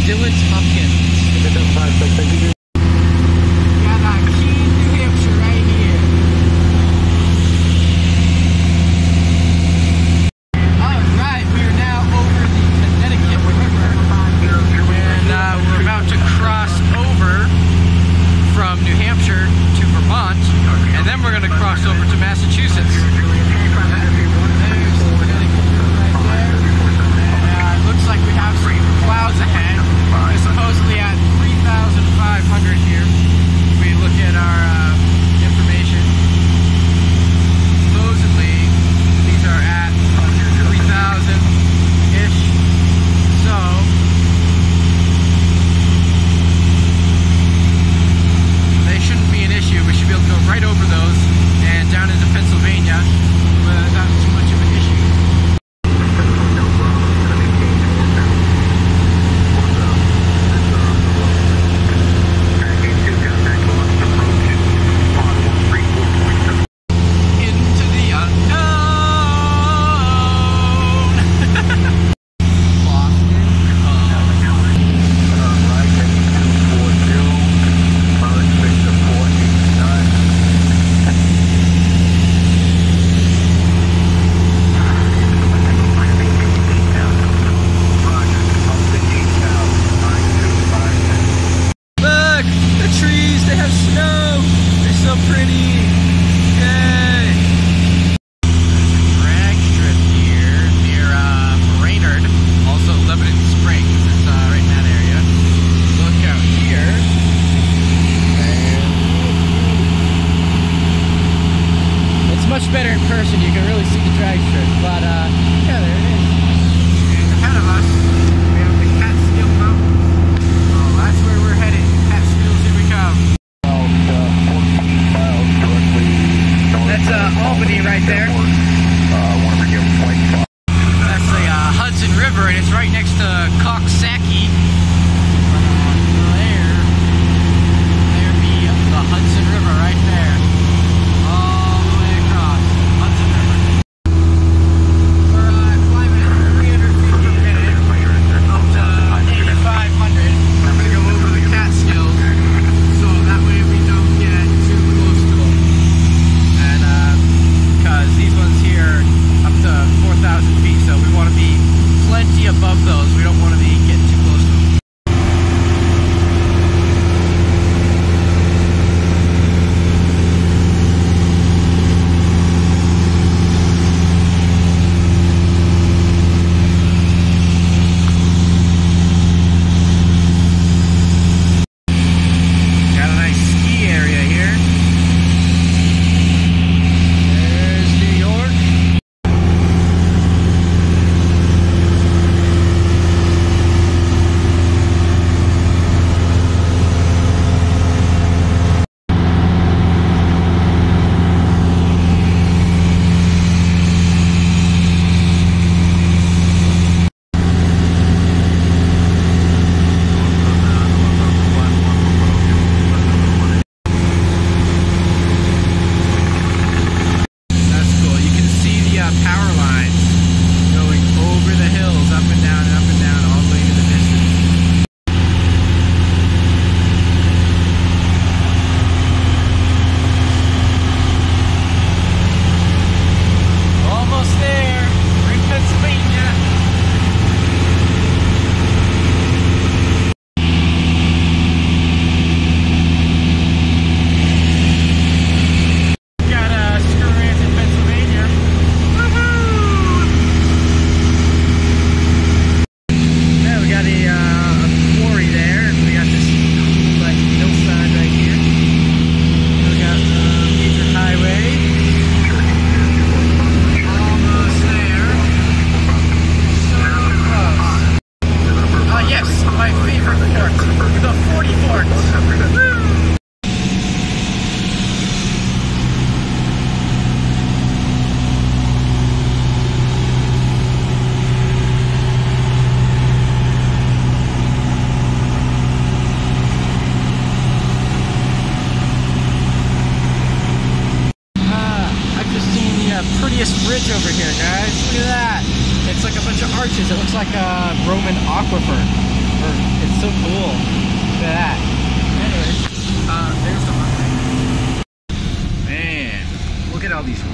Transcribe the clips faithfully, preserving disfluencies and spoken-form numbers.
bridge over here, guys. Look at that. It's like a bunch of arches. It looks like a Roman aquifer. Or it's so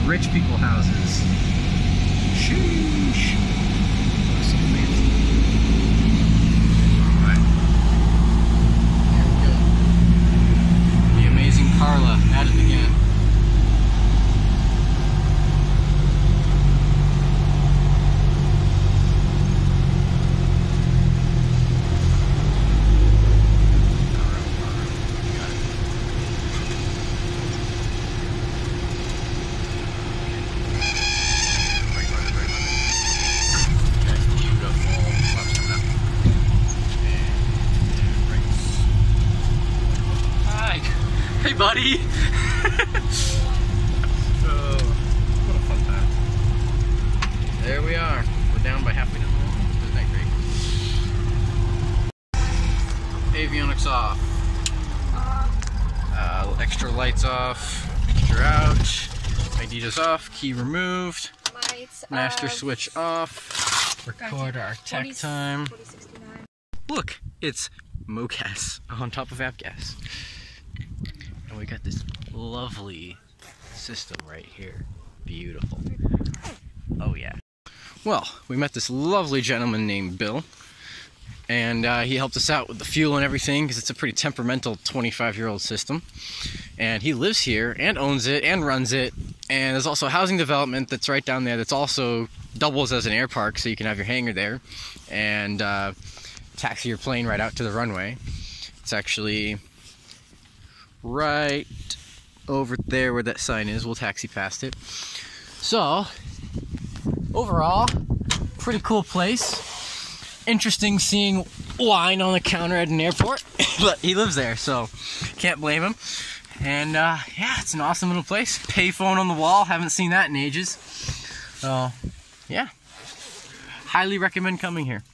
rich people houses. Sheesh. Looks so fancy. Alright. Here we go. The amazing Carla at it again. Hey buddy! Oh, what a fun time. There we are. We're down by halfway down the road. Isn't that great? Avionics off. Uh, extra lights off. Extra out. I D is off. Key removed. Lights Master off. switch off. Record our tech time. Look, it's MoCas on top of AppGas. And we got this lovely system right here. Beautiful. Oh yeah. Well, we met this lovely gentleman named Bill, and uh, he helped us out with the fuel and everything because it's a pretty temperamental twenty-five year old system. And he lives here and owns it and runs it. And there's also a housing development that's right down there that's also doubles as an air park, so you can have your hangar there and uh, taxi your plane right out to the runway. It's actually right over there where that sign is. We'll taxi past it. So, overall, pretty cool place. Interesting seeing wine on the counter at an airport, but he lives there, so can't blame him. And uh, yeah, it's an awesome little place. Payphone on the wall, haven't seen that in ages. So, yeah, highly recommend coming here.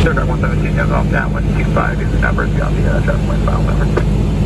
Clear Guard one seventeen, goes off downwind two five, is the number, got the uh, traffic light file number.